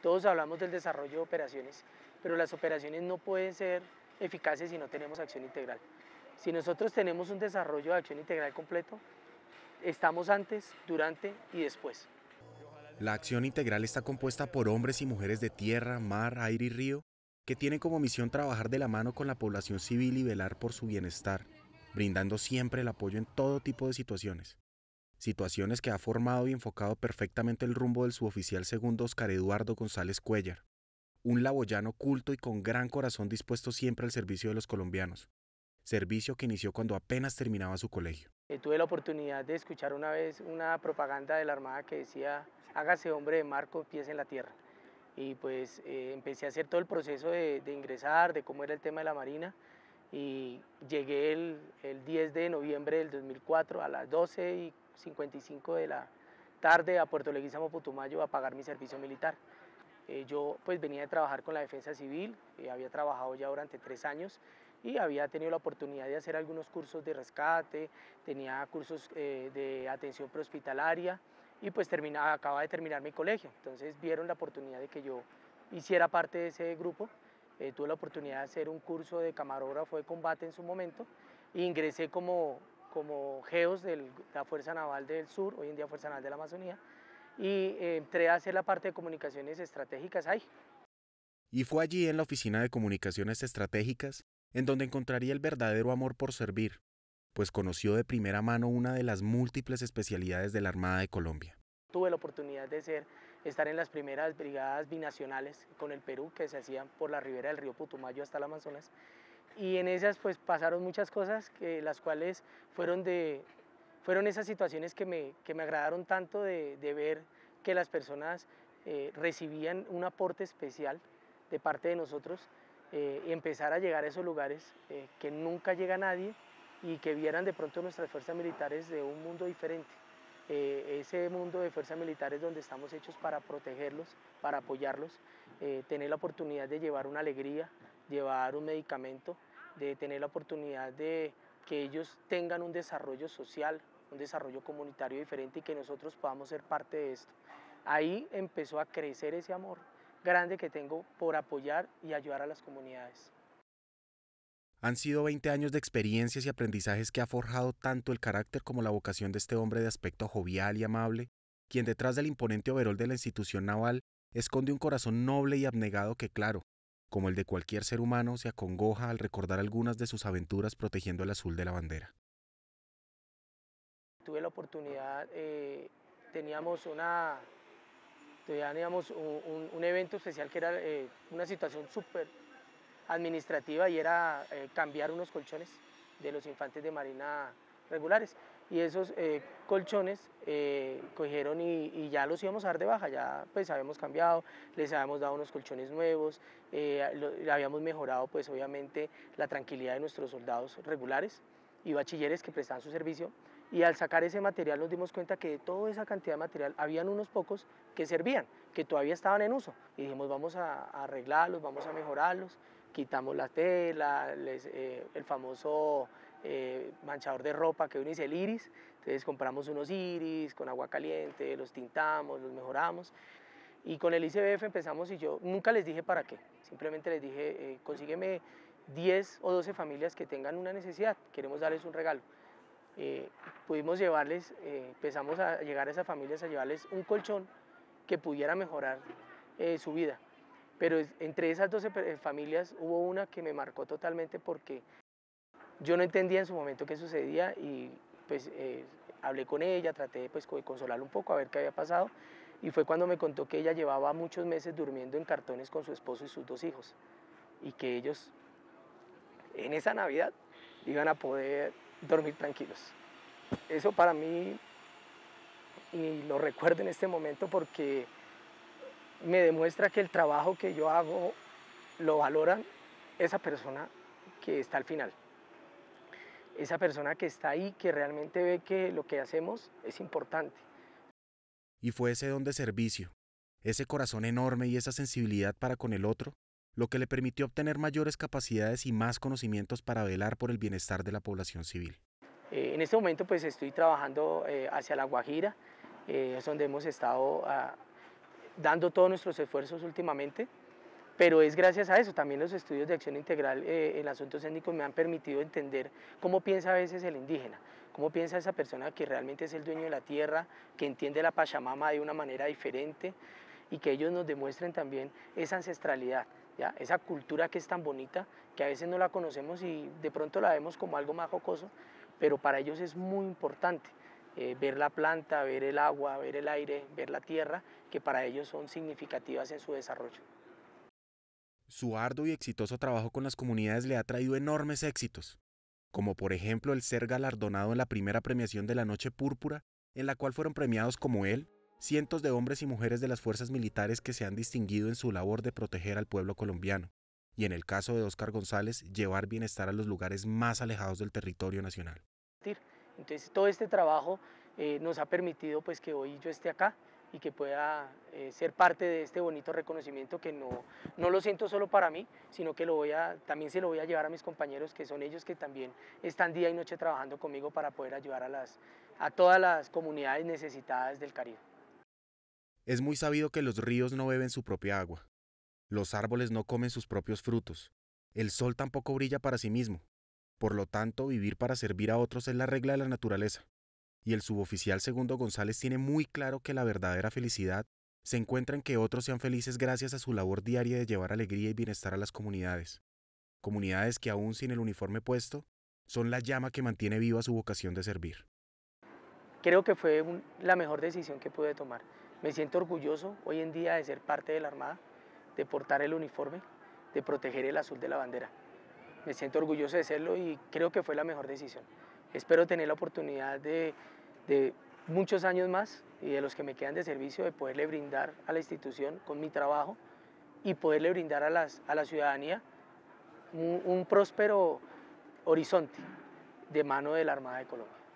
Todos hablamos del desarrollo de operaciones, pero las operaciones no pueden ser eficaces si no tenemos acción integral. Si nosotros tenemos un desarrollo de acción integral completo, estamos antes, durante y después. La acción integral está compuesta por hombres y mujeres de tierra, mar, aire y río, que tienen como misión trabajar de la mano con la población civil y velar por su bienestar, brindando siempre el apoyo en todo tipo de situaciones. Situaciones que ha formado y enfocado perfectamente el rumbo del suboficial segundo Oscar Eduardo González Cuéllar, un laboyano culto y con gran corazón dispuesto siempre al servicio de los colombianos, servicio que inició cuando apenas terminaba su colegio. Tuve la oportunidad de escuchar una vez una propaganda de la Armada que decía: hágase hombre de mar con pies en la tierra. Y pues empecé a hacer todo el proceso de ingresar, de cómo era el tema de la Marina, y llegué el 10 de noviembre del 2004 a las 12:55 de la tarde a Puerto Leguízamo, Putumayo, a pagar mi servicio militar. Yo pues venía de trabajar con la Defensa Civil, había trabajado ya durante 3 años y había tenido la oportunidad de hacer algunos cursos de rescate, tenía cursos de atención prehospitalaria y pues acababa de terminar mi colegio. Entonces vieron la oportunidad de que yo hiciera parte de ese grupo. Tuve la oportunidad de hacer un curso de camarógrafo de combate en su momento e ingresé como GEOS de la Fuerza Naval del Sur, hoy en día Fuerza Naval de la Amazonía, y entré a hacer la parte de comunicaciones estratégicas ahí. Y fue allí en la Oficina de Comunicaciones Estratégicas en donde encontraría el verdadero amor por servir, pues conoció de primera mano una de las múltiples especialidades de la Armada de Colombia. Tuve la oportunidad de estar en las primeras brigadas binacionales con el Perú que se hacían por la ribera del río Putumayo hasta el Amazonas, y en esas pues pasaron muchas cosas, las cuales fueron esas situaciones que me agradaron tanto de ver que las personas recibían un aporte especial de parte de nosotros, y empezar a llegar a esos lugares que nunca llega nadie y que vieran de pronto nuestras fuerzas militares de un mundo diferente. Ese mundo de fuerzas militares donde estamos hechos para protegerlos, para apoyarlos, tener la oportunidad de llevar una alegría, llevar un medicamento, de tener la oportunidad de que ellos tengan un desarrollo social, un desarrollo comunitario diferente y que nosotros podamos ser parte de esto. Ahí empezó a crecer ese amor grande que tengo por apoyar y ayudar a las comunidades. Han sido 20 años de experiencias y aprendizajes que ha forjado tanto el carácter como la vocación de este hombre de aspecto jovial y amable, quien detrás del imponente overol de la institución naval esconde un corazón noble y abnegado que, claro, como el de cualquier ser humano, se acongoja al recordar algunas de sus aventuras protegiendo el azul de la bandera. Tuve la oportunidad, teníamos un evento especial que era una situación súper administrativa, y era cambiar unos colchones de los infantes de marina regulares, y esos colchones cogieron y ya los íbamos a dar de baja, ya pues habíamos cambiado, les habíamos dado unos colchones nuevos, habíamos mejorado pues obviamente la tranquilidad de nuestros soldados regulares y bachilleres que prestaban su servicio, y al sacar ese material nos dimos cuenta que de toda esa cantidad de material habían unos pocos que servían, que todavía estaban en uso, y dijimos vamos a arreglarlos, vamos a mejorarlos. Quitamos la tela, el famoso manchador de ropa que uno dice el iris, entonces compramos unos iris con agua caliente, los tintamos, los mejoramos, y con el ICBF empezamos, y yo nunca les dije para qué, simplemente les dije consígueme 10 o 12 familias que tengan una necesidad, queremos darles un regalo. Pudimos llevarles, empezamos a llegar a esas familias a llevarles un colchón que pudiera mejorar su vida. Pero entre esas 12 familias hubo una que me marcó totalmente porque yo no entendía en su momento qué sucedía, y pues hablé con ella, traté pues de consolarla un poco a ver qué había pasado, y fue cuando me contó que ella llevaba muchos meses durmiendo en cartones con su esposo y sus 2 hijos, y que ellos en esa Navidad iban a poder dormir tranquilos. Eso para mí, y lo recuerdo en este momento porque me demuestra que el trabajo que yo hago lo valoran esa persona que está al final, esa persona que está ahí, que realmente ve que lo que hacemos es importante. Y fue ese don de servicio, ese corazón enorme y esa sensibilidad para con el otro, lo que le permitió obtener mayores capacidades y más conocimientos para velar por el bienestar de la población civil. En este momento pues estoy trabajando hacia La Guajira, es donde hemos estado dando todos nuestros esfuerzos últimamente, pero es gracias a eso. También los estudios de acción integral en asuntos étnicos me han permitido entender cómo piensa a veces el indígena, cómo piensa esa persona que realmente es el dueño de la tierra, que entiende la Pachamama de una manera diferente, y que ellos nos demuestren también esa ancestralidad, ¿ya? Esa cultura que es tan bonita, que a veces no la conocemos y de pronto la vemos como algo más jocoso, pero para ellos es muy importante ver la planta, ver el agua, ver el aire, ver la tierra, que para ellos son significativas en su desarrollo. Su arduo y exitoso trabajo con las comunidades le ha traído enormes éxitos, como por ejemplo el ser galardonado en la primera premiación de la Noche Púrpura, en la cual fueron premiados como él cientos de hombres y mujeres de las fuerzas militares que se han distinguido en su labor de proteger al pueblo colombiano, y en el caso de Óscar González, llevar bienestar a los lugares más alejados del territorio nacional. Entonces todo este trabajo nos ha permitido pues, que hoy yo esté acá y que pueda ser parte de este bonito reconocimiento que no lo siento solo para mí, sino que también se lo voy a llevar a mis compañeros, que son ellos que también están día y noche trabajando conmigo para poder ayudar a todas las comunidades necesitadas del Caribe. Es muy sabido que los ríos no beben su propia agua, los árboles no comen sus propios frutos, el sol tampoco brilla para sí mismo. Por lo tanto, vivir para servir a otros es la regla de la naturaleza. Y el suboficial Segundo González tiene muy claro que la verdadera felicidad se encuentra en que otros sean felices gracias a su labor diaria de llevar alegría y bienestar a las comunidades. Comunidades que aún sin el uniforme puesto, son la llama que mantiene viva su vocación de servir. Creo que fue la mejor decisión que pude tomar. Me siento orgulloso hoy en día de ser parte de la Armada, de portar el uniforme, de proteger el azul de la bandera. Me siento orgulloso de serlo y creo que fue la mejor decisión. Espero tener la oportunidad de muchos años más y de los que me quedan de servicio, de poderle brindar a la institución con mi trabajo y poderle brindar a la ciudadanía un próspero horizonte de mano de la Armada de Colombia.